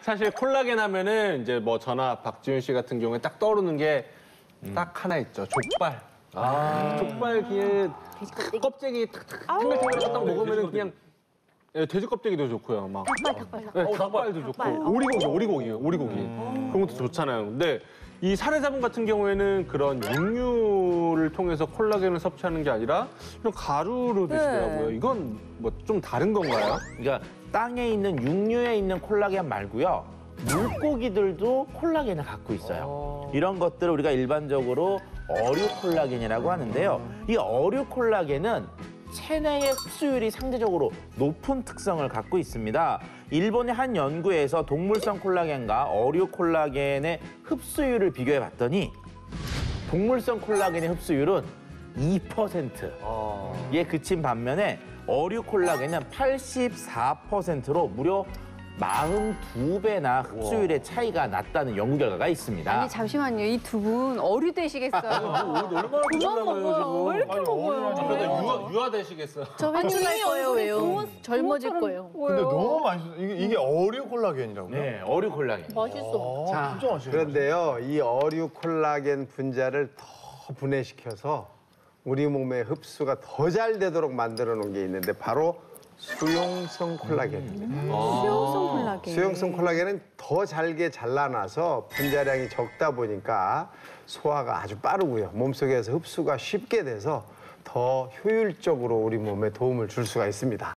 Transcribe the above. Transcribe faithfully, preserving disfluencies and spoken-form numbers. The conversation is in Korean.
사실 콜라겐 하면은 이제 뭐 저나 박지윤 씨 같은 경우에 딱 떠오르는 게 딱 하나 있죠. 족발. 아. 족발 기에 껍데기 탁탁 탱글탱글 딱 먹으면은 그냥 예, 돼지 껍데기도 좋고요. 막 닭발, 닭발, 닭발. 네, 닭발도 좋고 오리고기, 오리고기, 오리고기 그런 것도 좋잖아요. 근데 이 사례자분 같은 경우에는 그런 육류를 통해서 콜라겐을 섭취하는 게 아니라 이런 가루로 드시더라고요. 이건 뭐 좀 다른 건가요? 그러니까 땅에 있는 육류에 있는 콜라겐 말고요. 물고기들도 콜라겐을 갖고 있어요. 이런 것들을 우리가 일반적으로 어류 콜라겐이라고 하는데요. 이 어류 콜라겐은 체내의 흡수율이 상대적으로 높은 특성을 갖고 있습니다. 일본의 한 연구에서 동물성 콜라겐과 어류 콜라겐의 흡수율을 비교해 봤더니 동물성 콜라겐의 흡수율은 이 퍼센트에 그친 반면에 어류 콜라겐은 팔십사 퍼센트로 무려 사십이 배나 흡수율의 차이가 났다는 연구 결과가 있습니다. 아니 잠시만요. 이 두 분 어류 되시겠어요? 얼마나 그만 먹어요. 왜 이렇게 먹어요? 유아, 유아 되시겠어요? 저 회춘할 거예요. 왜요? 젊어질 거예요. 근데 너무 맛있어. 이게, 이게 어류 콜라겐이라고요? 네, 어류 콜라겐. 맛있어. 아, 진짜 맛있어. 그런데요, 이 어류 콜라겐 분자를 더 분해시켜서 우리 몸의 흡수가 더 잘 되도록 만들어 놓은 게 있는데 바로 수용성 콜라겐입니다. 수용성 콜라겐. 수용성 콜라겐은 더 잘게 잘라놔서 분자량이 적다 보니까 소화가 아주 빠르고요. 몸속에서 흡수가 쉽게 돼서 더 효율적으로 우리 몸에 도움을 줄 수가 있습니다.